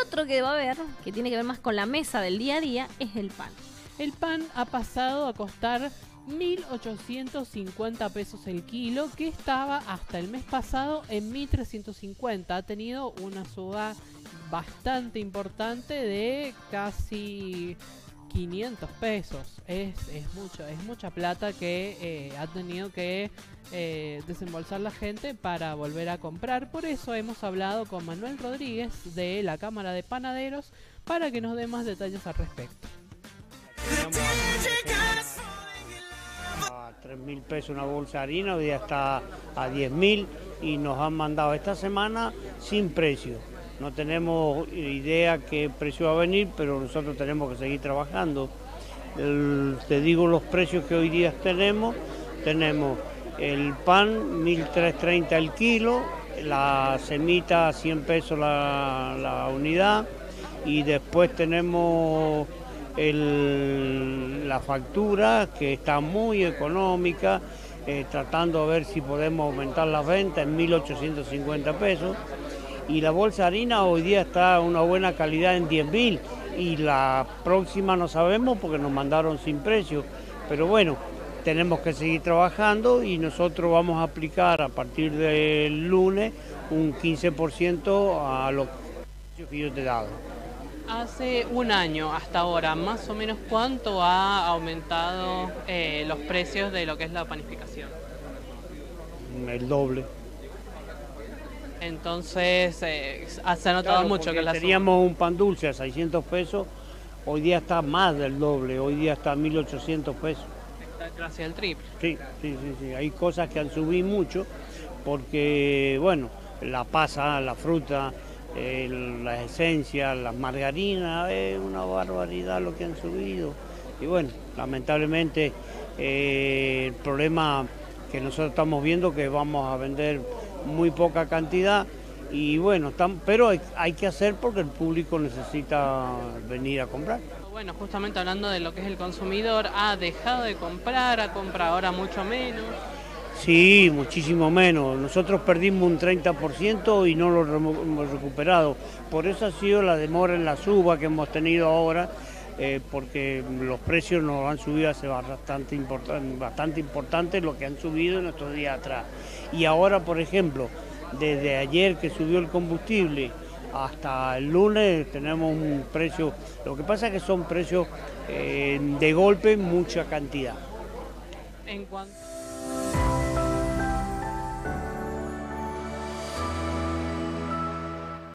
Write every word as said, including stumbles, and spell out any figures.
otro que va a haber, que tiene que ver más con la mesa del día a día, es el pan. El pan ha pasado a costar mil ochocientos cincuenta pesos el kilo, que estaba hasta el mes pasado en mil trescientos cincuenta. Ha tenido una suba bastante importante de casi quinientos pesos. Es, es, mucho, es mucha plata que eh, ha tenido que eh, desembolsar la gente para volver a comprar. Por eso hemos hablado con Manuel Rodríguez de la Cámara de Panaderos para que nos dé más detalles al respecto. A tres mil pesos una bolsa de harina, hoy día está a diez mil y nos han mandado esta semana sin precio. No tenemos idea qué precio va a venir, pero nosotros tenemos que seguir trabajando. El, te digo los precios que hoy día tenemos. Tenemos el pan mil trescientos treinta el kilo, la semita cien pesos la, la unidad y después tenemos el, la factura que está muy económica, eh, tratando de ver si podemos aumentar las ventas en mil ochocientos cincuenta pesos. Y la bolsa de harina hoy día está a una buena calidad en diez mil y la próxima no sabemos porque nos mandaron sin precio, pero bueno, tenemos que seguir trabajando y nosotros vamos a aplicar a partir del lunes un quince por ciento a los precios que yo te he dado. Hace un año hasta ahora, más o menos, ¿cuánto ha aumentado eh, los precios de lo que es la panificación? El doble. Entonces, eh, se ha notado Claro, mucho que la teníamos un pan dulce a seiscientos pesos, hoy día está más del doble, hoy día está a mil ochocientos pesos. Está casi el triple. Sí, sí, sí, sí, hay cosas que han subido mucho porque, bueno, la pasa, la fruta, eh, las esencias, las margarinas, es una barbaridad lo que han subido. Y bueno, lamentablemente eh, el problema que nosotros estamos viendo que vamos a vender muy poca cantidad y bueno, tam, pero hay, hay que hacer porque el público necesita venir a comprar. Bueno, justamente hablando de lo que es el consumidor, ¿ha dejado de comprar, ha comprado ahora mucho menos? Sí, muchísimo menos. Nosotros perdimos un treinta por ciento y no lo hemos recuperado. Por eso ha sido la demora en la suba que hemos tenido ahora, eh, porque los precios nos han subido hace bastante importante, bastante importante lo que han subido en estos días atrás. Y ahora, por ejemplo, desde ayer que subió el combustible hasta el lunes tenemos un precio, lo que pasa es que son precios eh, de golpe, mucha cantidad. En cuanto